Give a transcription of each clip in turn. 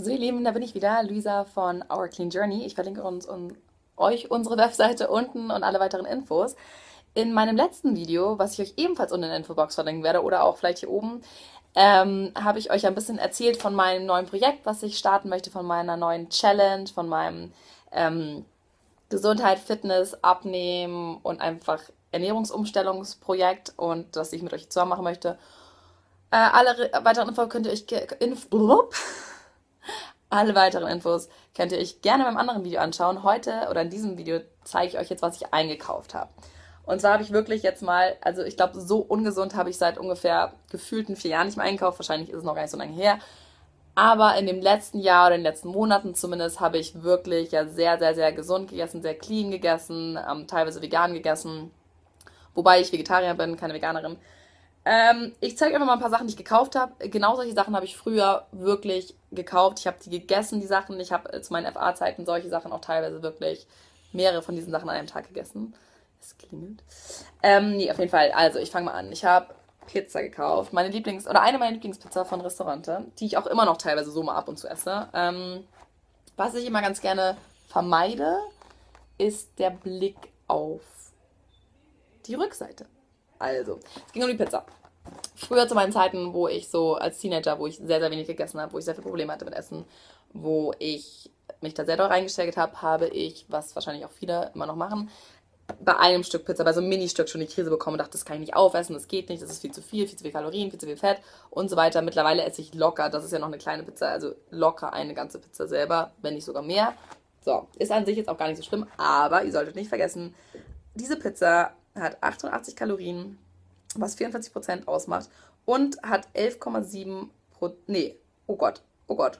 So, ihr Lieben, da bin ich wieder, Luisa von Our Clean Journey. Ich verlinke euch unsere Webseite unten und alle weiteren Infos. In meinem letzten Video, was ich euch ebenfalls unten in der Infobox verlinken werde oder auch vielleicht hier oben, habe ich euch ein bisschen erzählt von meinem neuen Projekt, was ich starten möchte, von meiner neuen Challenge, von meinem Gesundheit, Fitness, Abnehmen und einfach Ernährungsumstellungsprojekt und das ich mit euch zusammen machen möchte. Weiteren Infos könnt ihr euch alle weiteren Infos könnt ihr euch gerne beim anderen Video anschauen. Heute oder in diesem Video zeige ich euch jetzt, was ich eingekauft habe. Und zwar habe ich wirklich jetzt mal, also ich glaube, so ungesund habe ich seit ungefähr gefühlten 4 Jahren nicht mehr einkauft. Wahrscheinlich ist es noch gar nicht so lange her. Aber in dem letzten Jahr oder in den letzten Monaten zumindest habe ich wirklich ja sehr, sehr, sehr gesund gegessen, sehr clean gegessen, teilweise vegan gegessen. Wobei ich Vegetarier bin, keine Veganerin. Ich zeige einfach mal ein paar Sachen, die ich gekauft habe. Genau solche Sachen habe ich früher wirklich gekauft. Ich habe die gegessen, die Sachen. Ich habe zu meinen FA-Zeiten solche Sachen auch teilweise wirklich mehrere von diesen Sachen an einem Tag gegessen. Es klingelt. Nee, auf jeden Fall. Also, ich fange mal an. Ich habe Pizza gekauft. Eine meiner Lieblingspizza von Restaurante, die ich auch immer noch teilweise so mal ab und zu esse. Was ich immer ganz gerne vermeide, ist der Blick auf die Rückseite. Also, es ging um die Pizza. Früher zu meinen Zeiten, wo ich so als Teenager, wo ich sehr, sehr wenig gegessen habe, wo ich sehr viele Probleme hatte mit Essen, wo ich mich da sehr doll reingesteigert habe, habe ich, was wahrscheinlich auch viele immer noch machen, bei einem Stück Pizza, bei so einem Ministück schon die Krise bekommen und dachte, das kann ich nicht aufessen, das geht nicht, das ist viel zu viel Kalorien, viel zu viel Fett und so weiter. Mittlerweile esse ich locker, das ist ja noch eine kleine Pizza, also locker eine ganze Pizza selber, wenn nicht sogar mehr. So, ist an sich jetzt auch gar nicht so schlimm, aber ihr solltet nicht vergessen, diese Pizza hat 88 Kalorien, was 44% ausmacht und hat 11,7 oh Gott,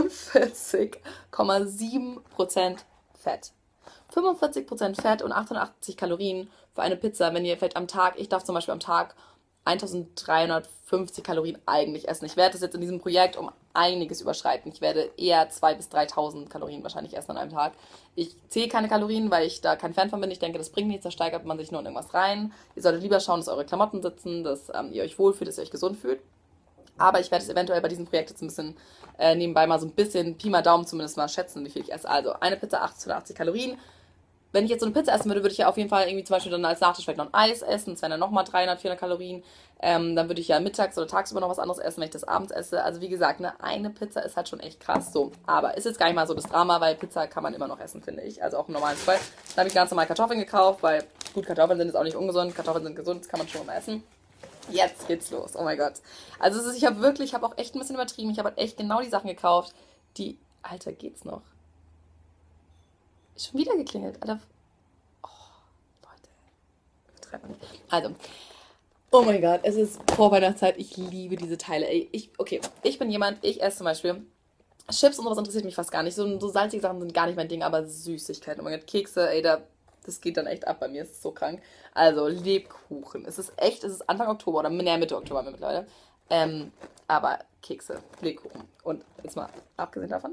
45,7% Fett. 45% Fett und 88 Kalorien für eine Pizza, wenn ihr vielleicht am Tag, ich darf zum Beispiel am Tag 1350 Kalorien eigentlich essen. Ich werde das jetzt in diesem Projekt um einiges überschreiten. Ich werde eher 2.000 bis 3.000 Kalorien wahrscheinlich essen an einem Tag. Ich zähle keine Kalorien, weil ich da kein Fan von bin. Ich denke, das bringt nichts, da steigert man sich nur in irgendwas rein. Ihr solltet lieber schauen, dass eure Klamotten sitzen, dass ihr euch wohlfühlt, dass ihr euch gesund fühlt. Aber ich werde es eventuell bei diesem Projekt jetzt ein bisschen nebenbei mal so ein bisschen Pi mal Daumen zumindest mal schätzen, wie viel ich esse. Also eine Pizza 80 Kalorien. Wenn ich jetzt so eine Pizza essen würde, würde ich ja auf jeden Fall irgendwie zum Beispiel dann als Nachtisch vielleicht noch ein Eis essen. Das wären dann nochmal 300, 400 Kalorien. Dann würde ich ja mittags oder tagsüber noch was anderes essen, wenn ich das abends esse. Also wie gesagt, eine Pizza ist halt schon echt krass so. Aber ist jetzt gar nicht mal so das Drama, weil Pizza kann man immer noch essen, finde ich. Also auch im normalen Fall. Dann habe ich ganz normal Kartoffeln gekauft, weil gut, Kartoffeln sind jetzt auch nicht ungesund. Kartoffeln sind gesund, das kann man schon mal essen. Jetzt geht's los. Oh mein Gott. Also ich habe auch echt ein bisschen übertrieben. Ich habe halt echt genau die Sachen gekauft, die... Alter, geht's noch? Ist schon wieder geklingelt. Alter. Oh, Leute. Übertreibt man nicht. Also. Oh mein Gott, es ist Vorweihnachtszeit. Ich liebe diese Teile. Ey, ich bin jemand, ich esse zum Beispiel Chips und sowas interessiert mich fast gar nicht. So salzige Sachen sind gar nicht mein Ding, aber Süßigkeiten. Oh mein Gott, Kekse, ey, das geht dann echt ab bei mir. Es ist so krank. Also, Lebkuchen. Es ist Anfang Oktober oder Mitte Oktober mittlerweile. Aber Kekse, Lebkuchen. Und jetzt mal abgesehen davon.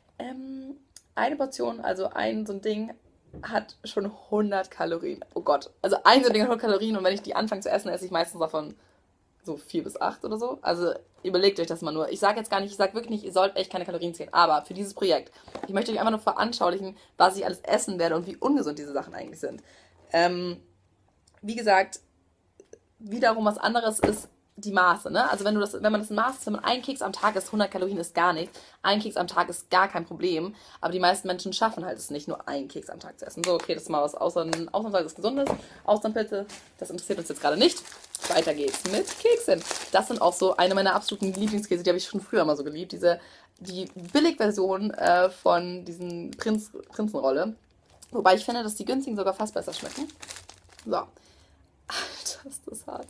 Eine Portion, also so ein Ding, hat schon 100 Kalorien. Oh Gott. Also ein so ein Ding hat 100 Kalorien und wenn ich die anfange zu essen, esse ich meistens davon so 4 bis 8 oder so. Also überlegt euch das mal nur. Ich sage wirklich nicht, ihr sollt echt keine Kalorien zählen. Aber für dieses Projekt, ich möchte euch einfach nur veranschaulichen, was ich alles essen werde und wie ungesund diese Sachen eigentlich sind. Wie gesagt, wiederum was anderes ist die Maße, ne? Also wenn man das maßt, wenn man einen Keks am Tag isst, 100 Kalorien ist gar nichts. Ein Keks am Tag ist gar kein Problem. Aber die meisten Menschen schaffen halt es nicht, nur einen Keks am Tag zu essen. So, okay, das ist mal was ausnahmsweise Gesundes. Austernpilze, das interessiert uns jetzt gerade nicht. Weiter geht's mit Keksen. Das sind auch so eine meiner absoluten Lieblingskäse, die habe ich schon früher mal so geliebt. Die Billigversion von diesen Prinzenrolle. Wobei ich finde, dass die günstigen sogar fast besser schmecken. So. Alter, ist das hart.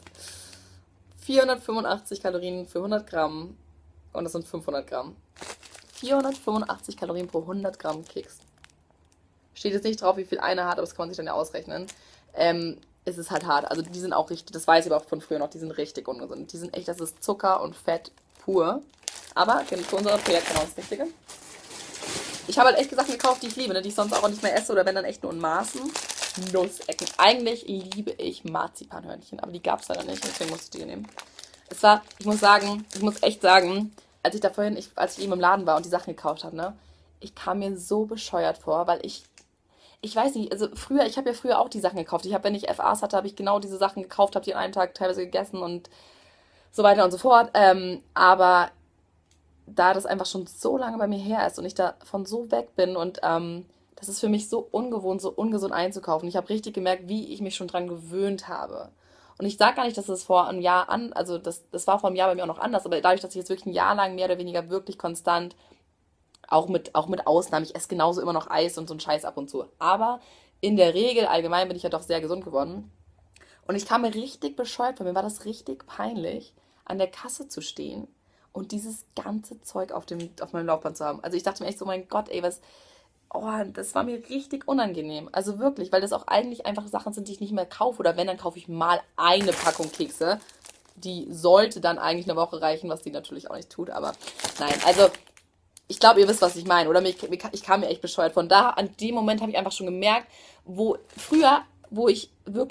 485 Kalorien für 100 Gramm und das sind 500 Gramm. 485 Kalorien pro 100 Gramm Keks. Steht jetzt nicht drauf, wie viel einer hat, aber das kann man sich dann ja ausrechnen. Es ist halt hart. Also die sind auch richtig, das weiß ich aber auch von früher noch, die sind richtig ungesund. Die sind echt, das ist Zucker und Fett pur. Aber für unser Projekt genau das Richtige. Ich habe halt echt Sachen gekauft, die ich liebe, ne, die ich sonst auch nicht mehr esse oder wenn dann echt nur in Maßen. Nussecken. Eigentlich liebe ich Marzipanhörnchen, aber die gab es leider nicht, deswegen musste ich die nehmen. Ich muss echt sagen, als ich eben im Laden war und die Sachen gekauft habe, ne, ich kam mir so bescheuert vor, weil ich weiß nicht, also früher, ich habe ja früher auch die Sachen gekauft. Wenn ich FAs hatte, habe ich genau diese Sachen gekauft, habe die an einem Tag teilweise gegessen und so weiter und so fort. Aber da das einfach schon so lange bei mir her ist und ich davon so weg bin und das ist für mich so ungewohnt, so ungesund einzukaufen. Ich habe richtig gemerkt, wie ich mich schon dran gewöhnt habe. Und ich sage gar nicht, dass es vor einem Jahr also das war vor einem Jahr bei mir auch noch anders, aber dadurch, dass ich jetzt wirklich ein Jahr lang mehr oder weniger wirklich konstant, auch mit Ausnahmen, ich esse genauso immer noch Eis und so einen Scheiß ab und zu. Aber in der Regel, allgemein bin ich ja doch sehr gesund geworden. Und ich kam mir richtig bescheuert vor. Mir war das richtig peinlich, an der Kasse zu stehen und dieses ganze Zeug auf meinem Laufband zu haben. Also ich dachte mir echt so, mein Gott, ey, oh, das war mir richtig unangenehm. Also wirklich, weil das auch eigentlich einfach Sachen sind, die ich nicht mehr kaufe. Oder wenn, dann kaufe ich mal eine Packung Kekse. Die sollte dann eigentlich eine Woche reichen, was die natürlich auch nicht tut. Aber nein, also ich glaube, ihr wisst, was ich meine. Oder ich kam mir echt bescheuert. Von da, an dem Moment habe ich einfach schon gemerkt, wo ich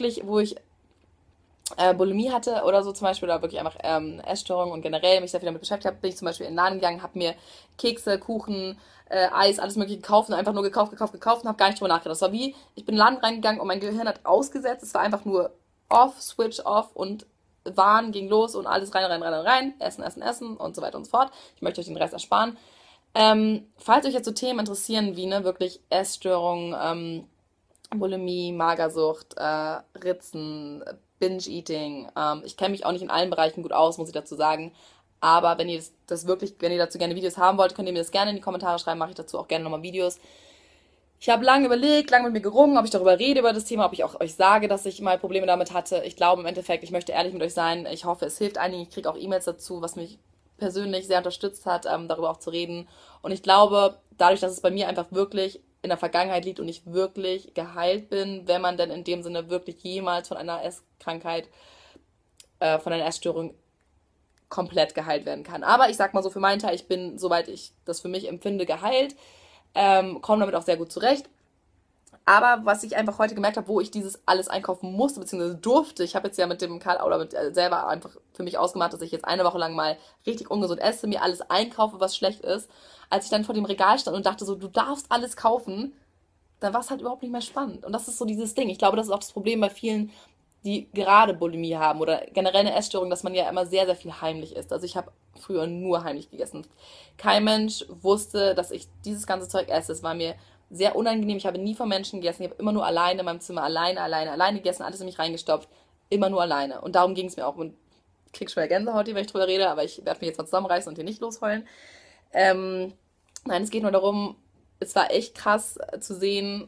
Bulimie hatte oder so zum Beispiel, oder wirklich einfach Essstörungen und generell mich sehr viel damit beschäftigt habe, bin ich zum Beispiel in den Laden gegangen, habe mir Kekse, Kuchen, Eis, alles mögliche gekauft und einfach nur gekauft und habe gar nicht drüber nachgedacht. Das war wie, ich bin in den Laden reingegangen und mein Gehirn hat ausgesetzt, es war einfach nur off, Switch off und Wahn ging los und alles rein, essen und so weiter und so fort. Ich möchte euch den Rest ersparen. Falls euch jetzt so Themen interessieren wie, ne, wirklich Essstörungen, Bulimie, Magersucht, Ritzen, Binge-Eating. Ich kenne mich auch nicht in allen Bereichen gut aus, muss ich dazu sagen. Aber wenn ihr wenn ihr dazu gerne Videos haben wollt, könnt ihr mir das gerne in die Kommentare schreiben. Mache ich dazu auch gerne nochmal Videos. Ich habe lange überlegt, lange mit mir gerungen, ob ich darüber rede, über das Thema, ob ich auch euch sage, dass ich mal Probleme damit hatte. Ich glaube im Endeffekt, ich möchte ehrlich mit euch sein. Ich hoffe, es hilft einigen. Ich kriege auch E-Mails dazu, was mich persönlich sehr unterstützt hat, darüber auch zu reden. Und ich glaube, dadurch, dass es bei mir einfach wirklich in der Vergangenheit liegt und ich wirklich geheilt bin, wenn man denn in dem Sinne wirklich jemals von einer Esskrankheit, von einer Essstörung komplett geheilt werden kann. Aber ich sag mal so für meinen Teil, ich bin, soweit ich das für mich empfinde, geheilt, komme damit auch sehr gut zurecht. Aber was ich einfach heute gemerkt habe, wo ich dieses alles einkaufen musste, beziehungsweise durfte, ich habe jetzt ja mit dem Karl oder selber einfach für mich ausgemacht, dass ich jetzt eine Woche lang mal richtig ungesund esse, mir alles einkaufe, was schlecht ist. Als ich dann vor dem Regal stand und dachte so, du darfst alles kaufen, dann war es halt überhaupt nicht mehr spannend. Und das ist so dieses Ding. Ich glaube, das ist auch das Problem bei vielen, die gerade Bulimie haben oder generell eine Essstörung, dass man ja immer sehr, sehr viel heimlich isst. Also ich habe früher nur heimlich gegessen. Kein Mensch wusste, dass ich dieses ganze Zeug esse. Es war mir sehr unangenehm. Ich habe nie von Menschen gegessen. Ich habe immer nur alleine in meinem Zimmer alleine gegessen, alles in mich reingestopft. Immer nur alleine. Und darum ging es mir auch. Und ich krieg schon wieder Gänsehaut, wenn ich drüber rede, aber ich werde mich jetzt mal zusammenreißen und hier nicht losheulen. Nein, es geht nur darum, es war echt krass zu sehen,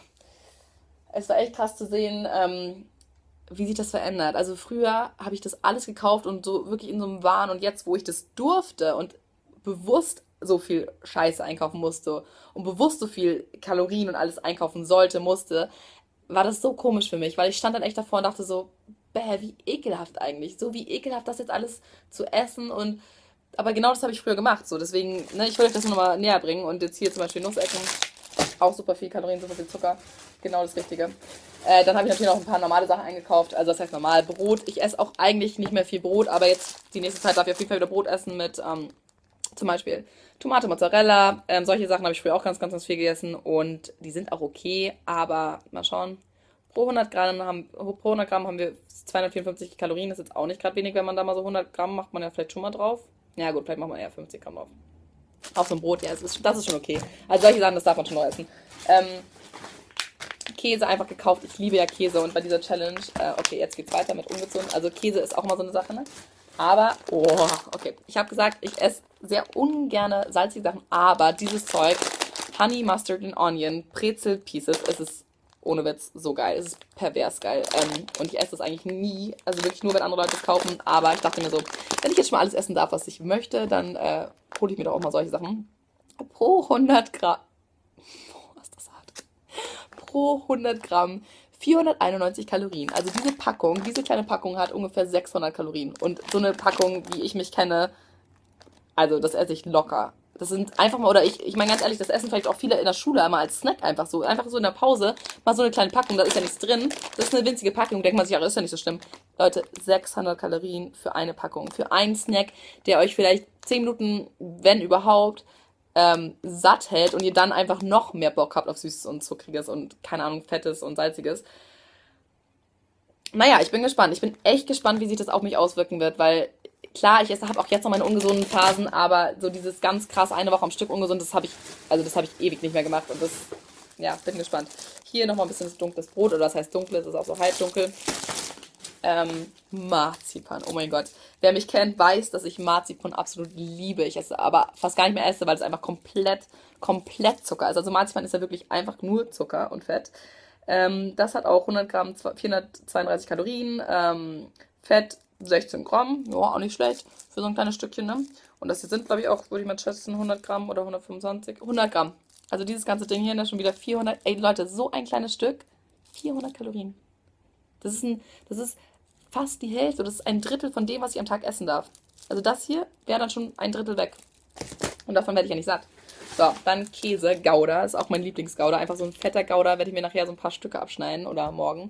wie sich das verändert. Also früher habe ich das alles gekauft und so wirklich in so einem Wahn und jetzt, wo ich das durfte und bewusst so viel Scheiße einkaufen musste und bewusst so viel Kalorien und alles einkaufen musste, war das so komisch für mich, weil ich stand dann echt davor und dachte so, bäh, wie ekelhaft eigentlich. So wie ekelhaft das jetzt alles zu essen aber genau das habe ich früher gemacht, so deswegen, ne, ich will euch das nur nochmal näher bringen und jetzt hier zum Beispiel Nussecken, auch super viel Kalorien, super viel Zucker, genau das Richtige. Dann habe ich natürlich noch ein paar normale Sachen eingekauft, also das heißt normal Brot. Ich esse auch eigentlich nicht mehr viel Brot, aber jetzt die nächste Zeit darf ich auf jeden Fall wieder Brot essen mit zum Beispiel Tomate, Mozzarella, solche Sachen habe ich früher auch ganz, ganz, ganz viel gegessen und die sind auch okay, aber mal schauen. Pro 100 Gramm haben wir 254 Kalorien, das ist jetzt auch nicht gerade wenig, wenn man da mal so 100 Gramm macht man ja vielleicht schon mal drauf. Ja gut, vielleicht macht man eher 50 Gramm drauf. Auf so ein Brot, ja, das ist schon okay. Also solche Sachen, das darf man schon noch essen. Käse einfach gekauft. Ich liebe ja Käse und bei dieser Challenge, okay, jetzt geht's weiter mit ungesund. Also Käse ist auch immer so eine Sache, ne? Aber, okay. Ich habe gesagt, ich esse sehr ungerne salzige Sachen, aber dieses Zeug, Honey, Mustard and Onion, Brezel Pieces, es ist ohne Witz so geil. Es ist pervers geil. Und ich esse das eigentlich nie, also wirklich nur, wenn andere Leute es kaufen. Aber ich dachte mir so, wenn ich jetzt schon mal alles essen darf, was ich möchte, dann hole ich mir doch auch mal solche Sachen. Pro 100 Gramm, was ist das hart? Pro 100 Gramm 491 Kalorien. Also diese kleine Packung hat ungefähr 600 Kalorien. Und so eine Packung, wie ich mich kenne, also das esse ich locker. Das sind einfach mal, oder ich meine ganz ehrlich, das essen vielleicht auch viele in der Schule einmal als Snack einfach so in der Pause, mal so eine kleine Packung, da ist ja nichts drin. Das ist eine winzige Packung, denkt man sich, ja, ist ja nicht so schlimm. Leute, 600 Kalorien für eine Packung, für einen Snack, der euch vielleicht 10 Minuten, wenn überhaupt, satt hält und ihr dann einfach noch mehr Bock habt auf Süßes und Zuckriges und, keine Ahnung, Fettes und Salziges. Naja, ich bin gespannt. Ich bin echt gespannt, wie sich das auf mich auswirken wird, weil klar, ich habe auch jetzt noch meine ungesunden Phasen, aber so dieses ganz krass eine Woche am Stück ungesund, das habe ich ewig nicht mehr gemacht und das, ja, bin gespannt. Hier nochmal ein bisschen dunkles Brot, oder das heißt dunkel, es ist auch so halbdunkel. Marzipan, oh mein Gott. Wer mich kennt, weiß, dass ich Marzipan absolut liebe. Ich esse aber fast gar nicht mehr esse, weil es einfach komplett Zucker ist. Also Marzipan ist ja wirklich einfach nur Zucker und Fett. Das hat auch 100 Gramm, 432 Kalorien, Fett 16 Gramm, ja, auch nicht schlecht für so ein kleines Stückchen, ne? Und das hier sind, glaube ich, auch, würde ich mal schätzen, 100 Gramm oder 125, 100 Gramm. Also dieses ganze Ding hier, ne, schon wieder 400, ey Leute, so ein kleines Stück, 400 Kalorien. Das ist fast die Hälfte, das ist ein Drittel von dem, was ich am Tag essen darf. Also das hier wäre dann schon ein Drittel weg. Und davon werde ich ja nicht satt. So, dann Käse, Gouda, ist auch mein Lieblingsgouda. Einfach so ein fetter Gouda, werde ich mir nachher so ein paar Stücke abschneiden oder morgen.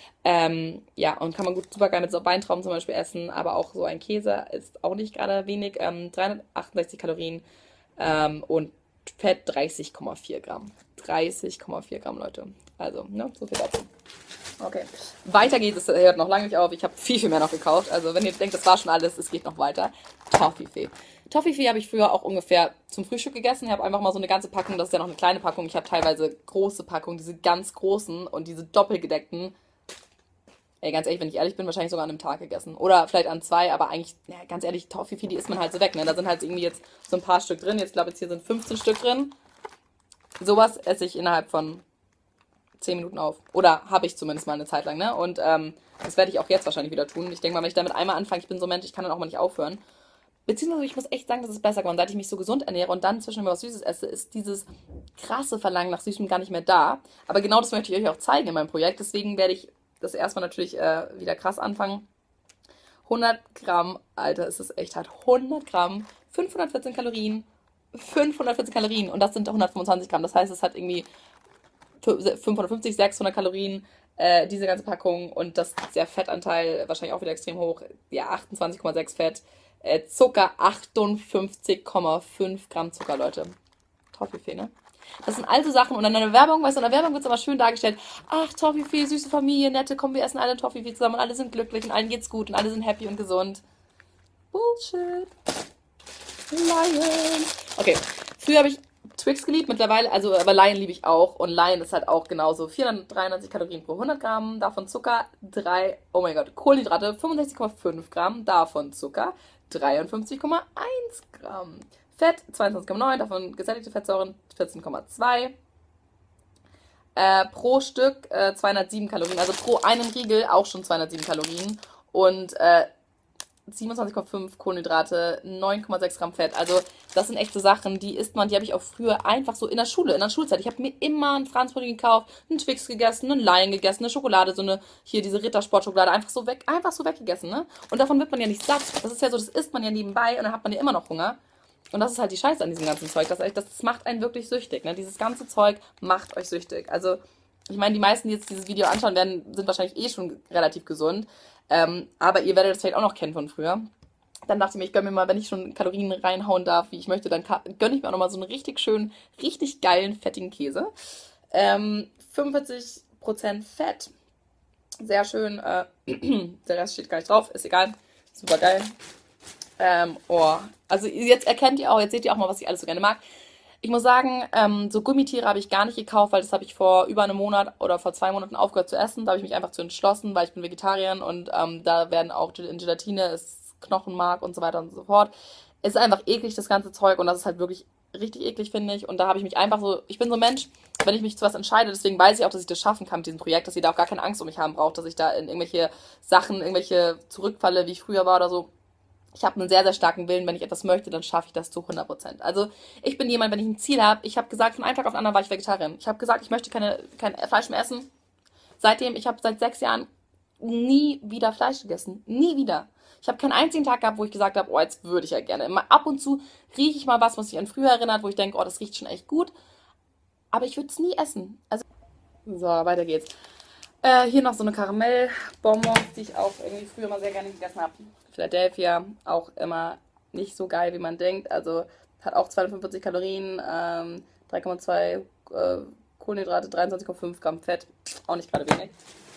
Ja, und kann man gut super geil mit so Weintrauben zum Beispiel essen, aber auch so ein Käse ist auch nicht gerade wenig. 368 Kalorien und Fett 30,4 Gramm. 30,4 Gramm, Leute. Also, ne, so viel dazu. Okay, weiter geht es, hört noch lange nicht auf. Ich habe viel mehr noch gekauft. Also wenn ihr denkt, das war schon alles, es geht noch weiter. Toffifee. Toffifee habe ich früher auch ungefähr zum Frühstück gegessen. Ich habe einfach mal so eine ganze Packung, das ist ja noch eine kleine Packung. Ich habe teilweise große Packungen, diese ganz großen und diese doppelgedeckten. Ey, ganz ehrlich, wenn ich ehrlich bin, wahrscheinlich sogar an einem Tag gegessen. Oder vielleicht an zwei, aber eigentlich, ja, ganz ehrlich, Toffifee, die isst man halt so weg, ne? Da sind halt irgendwie jetzt so ein paar Stück drin. Jetzt glaube ich, hier sind 15 Stück drin. Sowas esse ich innerhalb von 10 Minuten auf. Oder habe ich zumindest mal eine Zeit lang, ne? Und das werde ich auch jetzt wahrscheinlich wieder tun. Ich denke mal, wenn ich damit einmal anfange, ich bin so ein Mensch, ich kann dann auch mal nicht aufhören. Beziehungsweise ich muss echt sagen, das ist besser geworden. Seit ich mich so gesund ernähre und dann zwischendurch was Süßes esse, ist dieses krasse Verlangen nach Süßem gar nicht mehr da. Aber genau das möchte ich euch auch zeigen in meinem Projekt. Deswegen werde ich das erstmal natürlich wieder krass anfangen. 100 Gramm, Alter, ist das echt hart. 100 Gramm, 514 Kalorien. 514 Kalorien und das sind 125 Gramm. Das heißt, es hat irgendwie 550, 600 Kalorien, diese ganze Packung und der Fettanteil wahrscheinlich auch wieder extrem hoch. Ja, 28,6 Fett. Zucker 58,5 Gramm Zucker, Leute. Toffifee, ne? Das sind also Sachen und in der Werbung, weißt du, in der Werbung wird es aber schön dargestellt. Ach, Toffifee, süße Familie, nette, komm, wir essen alle Toffifee zusammen und alle sind glücklich und allen geht's gut und alle sind happy und gesund. Bullshit. Lion. Okay, früher habe ich Twix geliebt, mittlerweile, also, aber Lion liebe ich auch. Und Lion ist halt auch genauso. 493 Kalorien pro 100 Gramm, davon Zucker, oh mein Gott, Kohlenhydrate, 65,5 Gramm, davon Zucker, 53,1 Gramm. Fett, 22,9, davon gesättigte Fettsäuren, 14,2. Pro Stück 207 Kalorien, also pro einen Riegel auch schon 207 Kalorien. Und 27,5 Kohlenhydrate, 9,6 Gramm Fett. Also das sind echt so Sachen, die isst man, die habe ich auch früher einfach so in der Schule, in der Schulzeit. Ich habe mir immer ein Franzbrötchen gekauft, einen Twix gegessen, einen Lion gegessen, eine Schokolade, so eine, hier diese Rittersportschokolade, einfach so weggegessen, ne? Und davon wird man ja nicht satt. Das ist ja so, das isst man ja nebenbei und dann hat man ja immer noch Hunger. Und das ist halt die Scheiße an diesem ganzen Zeug. Das macht einen wirklich süchtig, ne? Dieses ganze Zeug macht euch süchtig. Also, ich meine, die meisten, die jetzt dieses Video anschauen werden, sind wahrscheinlich eh schon relativ gesund. Aber ihr werdet das vielleicht auch noch kennen von früher. Dann dachte ich mir, ich gönne mir mal, wenn ich schon Kalorien reinhauen darf, wie ich möchte, dann gönne ich mir auch nochmal so einen richtig schönen, richtig geilen, fettigen Käse. 45% Fett. Sehr schön. Der Rest steht gar nicht drauf, ist egal. Super geil. Also jetzt erkennt ihr auch, jetzt seht ihr auch mal, was ich alles so gerne mag. Ich muss sagen, so Gummitiere habe ich gar nicht gekauft, weil das habe ich vor über einem Monat oder vor 2 Monaten aufgehört zu essen. Da habe ich mich einfach zu entschlossen, weil ich bin Vegetarierin und da werden auch in Gelatine ist Knochenmark und so weiter und so fort. Es ist einfach eklig, das ganze Zeug und das ist halt wirklich richtig eklig, finde ich. Und da habe ich mich einfach so, ich bin so ein Mensch, wenn ich mich zu was entscheide, deswegen weiß ich auch, dass ich das schaffen kann mit diesem Projekt, dass ihr da auch gar keine Angst um mich haben braucht, dass ich da in irgendwelche Sachen, irgendwelche zurückfalle, wie ich früher war oder so. Ich habe einen sehr, sehr starken Willen. Wenn ich etwas möchte, dann schaffe ich das zu 100%. Also ich bin jemand, wenn ich ein Ziel habe, ich habe gesagt, von einem Tag auf den anderen war ich Vegetarierin. Ich habe gesagt, ich möchte kein Fleisch mehr essen. Seitdem, ich habe seit 6 Jahren nie wieder Fleisch gegessen. Nie wieder. Ich habe keinen einzigen Tag gehabt, wo ich gesagt habe, oh, jetzt würde ich ja gerne. Immer ab und zu rieche ich mal was mich an früher erinnert, wo ich denke, oh, das riecht schon echt gut. Aber ich würde es nie essen. Also, so, weiter geht's. Hier noch so eine Karamellbonbons, die ich auch irgendwie früher mal sehr gerne gegessen habe. Philadelphia, auch immer nicht so geil, wie man denkt. Also hat auch 245 Kalorien, 3,2 Kohlenhydrate, 23,5 Gramm Fett. Auch nicht gerade wenig.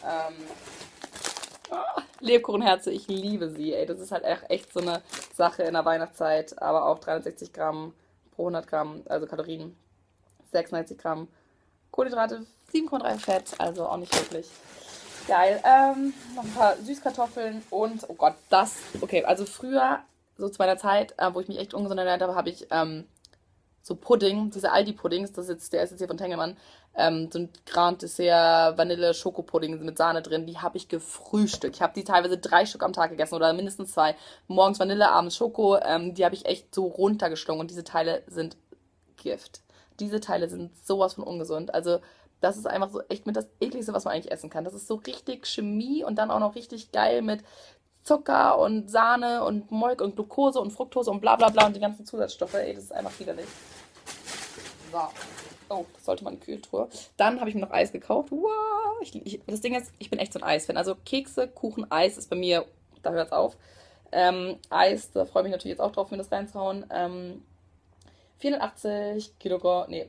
Lebkuchenherze, ich liebe sie. Ey, das ist halt echt so eine Sache in der Weihnachtszeit. Aber auch 360 Gramm pro 100 Gramm, also Kalorien. 96 Gramm Kohlenhydrate, 7,3 Fett, also auch nicht wirklich geil. Noch ein paar Süßkartoffeln und, oh Gott, okay, also früher, so zu meiner Zeit, wo ich mich echt ungesund ernährt habe, habe ich so Pudding, diese Aldi-Puddings, der ist jetzt hier von Tengelmann, so ein Grand Dessert Vanille Schokopudding mit Sahne drin, die habe ich gefrühstückt. Ich habe die teilweise 3 Stück am Tag gegessen oder mindestens 2. Morgens Vanille, abends Schoko, die habe ich echt so runtergeschlungen und diese Teile sind Gift. Diese Teile sind sowas von ungesund. Also das ist einfach so echt mit das ekligste, was man eigentlich essen kann. Das ist so richtig Chemie und dann auch noch richtig geil mit Zucker und Sahne und Molk und Glucose und Fructose und bla bla bla und die ganzen Zusatzstoffe. Ey, das ist einfach widerlich. So. Oh, das sollte man in die Kühltruhe. Dann habe ich mir noch Eis gekauft. Wow. Das Ding ist, ich bin echt so ein Eisfan. Also Kekse, Kuchen, Eis ist bei mir, da hört es auf. Eis, da freue ich mich natürlich jetzt auch drauf, mir das reinzuhauen. 480 Kilogramm, nee,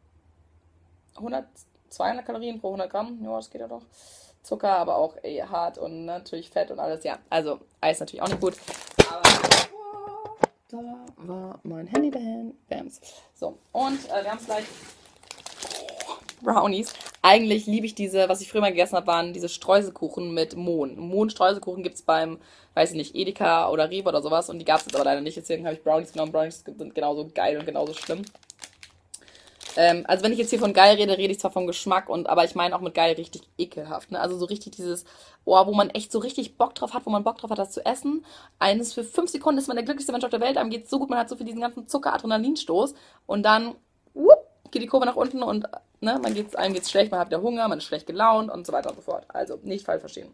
200 Kalorien pro 100 Gramm, ja, das geht ja doch. Zucker, aber auch hart und natürlich Fett und alles, ja. Also Eis natürlich auch nicht gut. Aber da war mein Handy dahin. Bams. So, und wir haben es gleich. Brownies. Eigentlich liebe ich diese, was ich früher mal gegessen habe, waren diese Streuselkuchen mit Mohn. Mohn-Streuselkuchen gibt es beim, weiß ich nicht, Edeka oder Rewe oder sowas. Und die gab es jetzt aber leider nicht. Deswegen habe ich Brownies genommen. Brownies sind genauso geil und genauso schlimm. Also wenn ich jetzt hier von geil rede, rede ich zwar vom Geschmack, aber ich meine auch mit geil richtig ekelhaft. Ne? Also so richtig dieses, oh, wo man echt so richtig Bock drauf hat, wo man Bock drauf hat, das zu essen. Eines für 5 Sekunden ist man der glücklichste Mensch auf der Welt. Einem geht so gut, man hat so viel diesen ganzen Zucker-Adrenalinstoß. Und dann geht die Kurve nach unten und ne, einem geht's schlecht, man hat wieder Hunger, man ist schlecht gelaunt und so weiter und so fort. Also nicht falsch verstehen.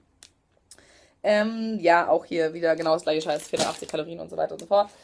Ja, auch hier wieder genau das gleiche Scheiß, 84 Kalorien und so weiter und so fort.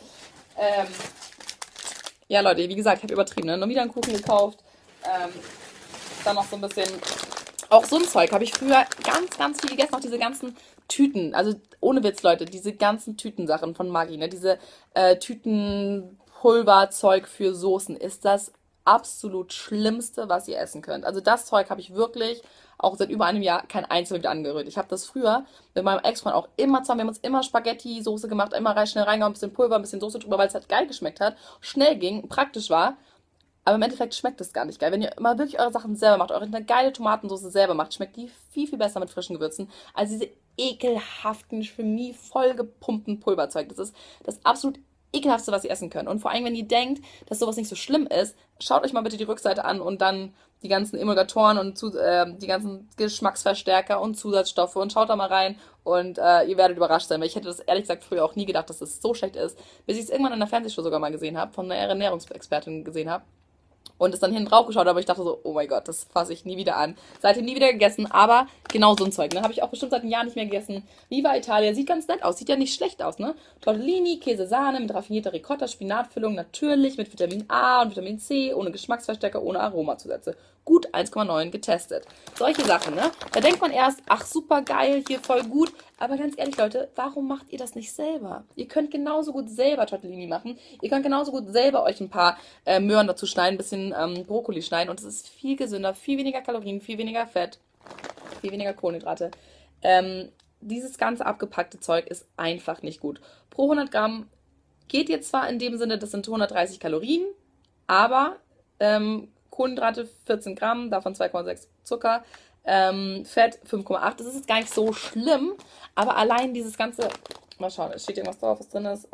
Ja, Leute, wie gesagt, ich habe übertrieben, ne? Noch wieder einen Kuchen gekauft. Dann noch so ein bisschen. Auch so ein Zeug habe ich früher ganz, ganz viel gegessen. Auch diese ganzen Tüten. Also ohne Witz, Leute, diese ganzen Tütensachen von Maggi, ne? Diese Tütenpulverzeug für Soßen ist das absolut Schlimmste, was ihr essen könnt. Also das Zeug habe ich wirklich auch seit über einem Jahr kein einziges wieder angerührt. Ich habe das früher mit meinem Ex-Freund auch immer zusammen, wir haben uns immer Spaghetti-Soße gemacht, immer schnell reingehauen, ein bisschen Pulver, ein bisschen Soße drüber, weil es halt geil geschmeckt hat, schnell ging, praktisch war. Aber im Endeffekt schmeckt es gar nicht geil. Wenn ihr immer wirklich eure Sachen selber macht, eure eine geile Tomatensauce selber macht, schmeckt die viel, viel besser mit frischen Gewürzen als diese ekelhaften, chemie vollgepumpten Pulverzeug. Das ist das absolut ekelhaftste, was ihr essen könnt. Und vor allem, wenn ihr denkt, dass sowas nicht so schlimm ist, schaut euch mal bitte die Rückseite an und dann die ganzen Emulgatoren und die ganzen Geschmacksverstärker und Zusatzstoffe und schaut da mal rein und ihr werdet überrascht sein, weil ich hätte das ehrlich gesagt früher auch nie gedacht, dass das so schlecht ist, bis ich es irgendwann in der Fernsehshow sogar mal gesehen habe, von einer Ernährungsexpertin gesehen habe und es dann hinten drauf geschaut habe, aber ich dachte so, oh mein Gott, das fasse ich nie wieder an. Seitdem nie wieder gegessen, aber genau so ein Zeug, ne? Habe ich auch bestimmt seit einem Jahr nicht mehr gegessen. Viva Italia, sieht ganz nett aus, sieht ja nicht schlecht aus, ne? Tortellini, Käse, Sahne mit raffinierter Ricotta, Spinatfüllung, natürlich mit Vitamin A und Vitamin C, ohne Geschmacksverstärker, ohne Aromazusätze. Gut 1,9 getestet. Solche Sachen, ne? Da denkt man erst, ach super geil, hier voll gut. Aber ganz ehrlich, Leute, warum macht ihr das nicht selber? Ihr könnt genauso gut selber Tortellini machen. Ihr könnt genauso gut selber euch ein paar Möhren dazu schneiden, ein bisschen Brokkoli schneiden. Und es ist viel gesünder, viel weniger Kalorien, viel weniger Fett, viel weniger Kohlenhydrate. Dieses ganze abgepackte Zeug ist einfach nicht gut. Pro 100 Gramm geht jetzt zwar in dem Sinne, das sind 130 Kalorien, aber Kohlenhydrate 14 Gramm, davon 2,6 Zucker, Fett 5,8. Das ist jetzt gar nicht so schlimm, aber allein dieses ganze, mal schauen, es steht irgendwas drauf, was drin ist.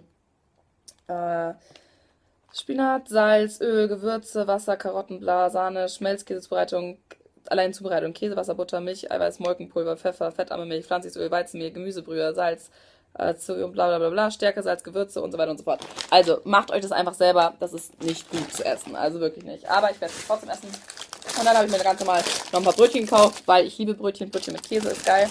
Spinat, Salz, Öl, Gewürze, Wasser, Karotten, Bla, Sahne, Schmelzkäsezubereitung, allein Zubereitung, Käse, Wasser, Butter, Milch, Eiweiß, Molkenpulver, Pfeffer, fettarme Milch, pflanzliches Öl, Weizenmehl, Gemüsebrühe, Salz, bla bla bla bla, Stärke, Salz, Gewürze und so weiter und so fort. Also macht euch das einfach selber, das ist nicht gut zu essen, also wirklich nicht. Aber ich werde es trotzdem essen. Und dann habe ich mir ganz normal noch ein paar Brötchen gekauft, weil ich liebe Brötchen, Brötchen mit Käse ist geil.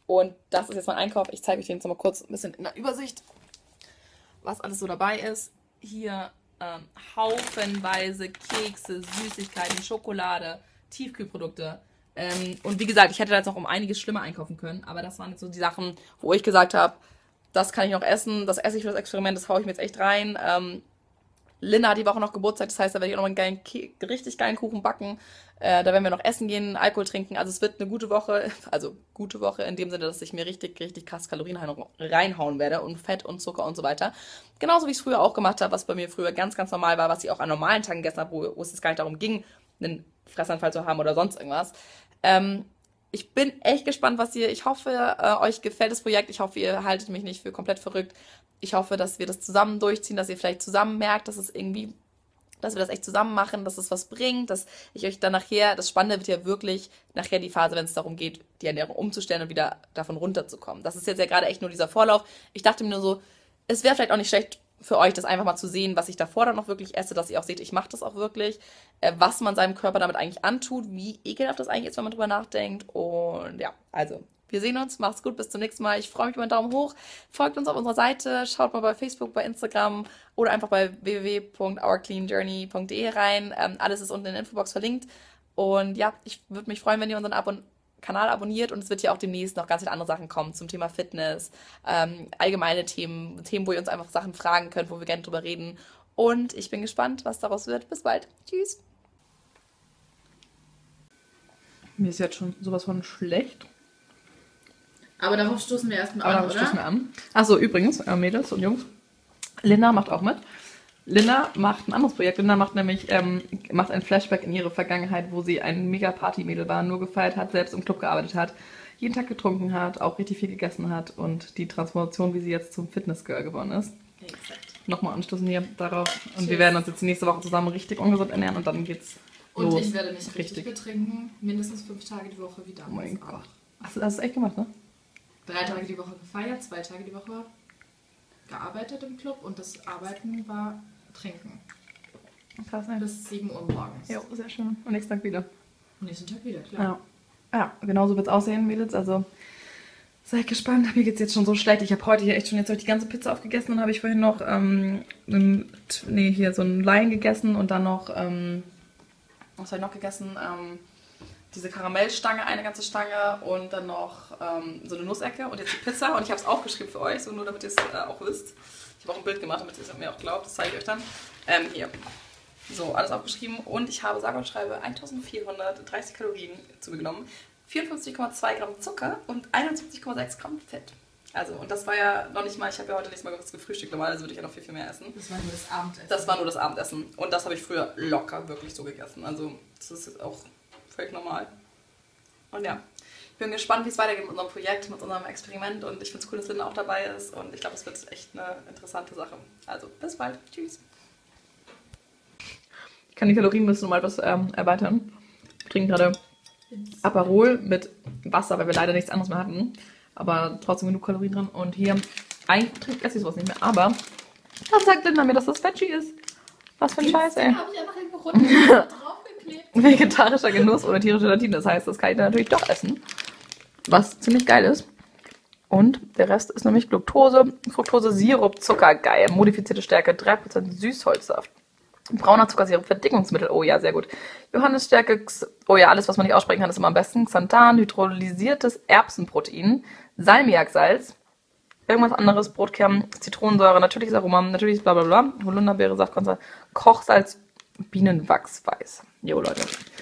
Und das ist jetzt mein Einkauf. Ich zeige euch den jetzt mal kurz ein bisschen in der Übersicht, was alles so dabei ist. Hier haufenweise Kekse, Süßigkeiten, Schokolade, Tiefkühlprodukte. Und wie gesagt, ich hätte da jetzt noch um einiges schlimmer einkaufen können, aber das waren jetzt so die Sachen, wo ich gesagt habe, das kann ich noch essen, das esse ich für das Experiment, das haue ich mir jetzt echt rein. Linda hat die Woche noch Geburtstag, das heißt, da werde ich auch noch einen richtig geilen Kuchen backen. Da werden wir noch essen gehen, Alkohol trinken. Also es wird eine gute Woche, also gute Woche in dem Sinne, dass ich mir richtig krass Kalorien reinhauen werde und Fett und Zucker und so weiter. Genauso wie ich es früher auch gemacht habe, was bei mir früher ganz normal war, was ich auch an normalen Tagen gegessen habe, wo es jetzt gar nicht darum ging, einen Fressanfall zu haben oder sonst irgendwas. Ich bin echt gespannt, ich hoffe, euch gefällt das Projekt. Ich hoffe, ihr haltet mich nicht für komplett verrückt. Ich hoffe, dass wir das zusammen durchziehen, dass ihr vielleicht zusammen merkt, dass wir das echt zusammen machen, dass es was bringt, dass ich euch dann nachher, das Spannende wird ja wirklich nachher die Phase, wenn es darum geht, die Ernährung umzustellen und wieder davon runterzukommen. Das ist jetzt ja gerade echt nur dieser Vorlauf. Ich dachte mir nur so, es wäre vielleicht auch nicht schlecht für euch, das einfach mal zu sehen, was ich davor dann noch wirklich esse, dass ihr auch seht, ich mache das auch wirklich, was man seinem Körper damit eigentlich antut, wie ekelhaft das eigentlich ist, wenn man drüber nachdenkt. Und ja, also, wir sehen uns, macht's gut, bis zum nächsten Mal. Ich freue mich über einen Daumen hoch, folgt uns auf unserer Seite, schaut mal bei Facebook, bei Instagram oder einfach bei www.ourcleanjourney.de rein. Alles ist unten in der Infobox verlinkt. Und ja, ich würde mich freuen, wenn ihr unseren Kanal abonniert, und es wird ja auch demnächst noch ganz viele andere Sachen kommen zum Thema Fitness, allgemeine Themen, wo ihr uns einfach Sachen fragen könnt, wo wir gerne drüber reden. Und ich bin gespannt, was daraus wird. Bis bald. Tschüss. Mir ist jetzt schon sowas von schlecht. Aber darauf stoßen wir erstmal an, oder? Stoßen wir an. Achso, übrigens, Mädels und Jungs, Linda macht auch mit. Linda macht ein anderes Projekt. Linda macht nämlich macht ein Flashback in ihre Vergangenheit, wo sie ein mega Partymädel war, nur gefeiert hat, selbst im Club gearbeitet hat, jeden Tag getrunken hat, auch richtig viel gegessen hat und die Transformation, wie sie jetzt zum Fitnessgirl geworden ist. Exakt. Nochmal anstoßen hier darauf. Und wir werden uns jetzt die nächste Woche zusammen richtig ungesund ernähren und dann geht's los. Und ich werde mich richtig betrinken, mindestens 5 Tage die Woche wie damals. Oh mein Gott. Hast du das echt gemacht, ne? 3 Tage die Woche gefeiert, 2 Tage die Woche gearbeitet im Club und das Arbeiten war Trinken. Krass, ne? Bis 7 Uhr morgens. Ja, sehr schön. Und nächsten Tag wieder. Am nächsten Tag wieder, klar. Ja, genau so wird es aussehen, Mädels. Also seid gespannt. Mir geht es jetzt schon so schlecht. Ich habe heute hier echt schon jetzt die ganze Pizza aufgegessen. Dann habe ich vorhin noch so einen Laien gegessen und dann noch, was habe ich noch gegessen? Diese Karamellstange, eine ganze Stange und dann noch so eine Nussecke und jetzt die Pizza. Und ich habe es aufgeschrieben für euch, so nur damit ihr es auch wisst. Ich habe auch ein Bild gemacht, damit ihr es mir auch glaubt. Das zeige ich euch dann. Hier. So, alles aufgeschrieben. Und ich habe sage und schreibe 1430 Kalorien zu mir genommen, 54,2 Gramm Zucker und 71,6 Gramm Fett. Also, und das war ja noch nicht mal, ich habe ja heute nicht mal was gefrühstückt, normalerweise würde ich ja noch viel mehr essen. Das war nur das Abendessen. Das war nur das Abendessen. Und das habe ich früher locker wirklich so gegessen. Also, das ist jetzt auch völlig normal. Und ja, ich bin gespannt, wie es weitergeht mit unserem Projekt, mit unserem Experiment. Und ich finde es cool, dass Linda auch dabei ist. Und ich glaube, es wird echt eine interessante Sache. Also, bis bald. Tschüss. Ich kann die Kalorien ein bisschen mal etwas erweitern. Wir trinken gerade Aperol mit Wasser, weil wir leider nichts anderes mehr hatten. Aber trotzdem genug Kalorien drin. Und hier, eigentlich esse ich sowas nicht mehr. Aber dann sagt Linda mir, dass das Veggie ist. Was für ein Scheiß, ey. habe ich einfach irgendwo runter draufgeklebt. Vegetarischer Genuss oder tierische Gelatine. Das heißt, das kann ich dann natürlich doch essen. Was ziemlich geil ist. Und der Rest ist nämlich Glucose, Fructose, Sirup, Zucker, geil. Modifizierte Stärke, 3% Süßholzsaft. Brauner Zuckersirup, Verdickungsmittel, oh ja, sehr gut. Johannisstärke, oh ja, alles, was man nicht aussprechen kann, ist immer am besten. Xanthan, hydrolysiertes Erbsenprotein, Salmiaksalz, irgendwas anderes, Brotkern, Zitronensäure, natürliches Aroma, natürliches blablabla, Holunderbeere, Saftkonzentrat, Kochsalz, Bienenwachsweiß. Jo, Leute.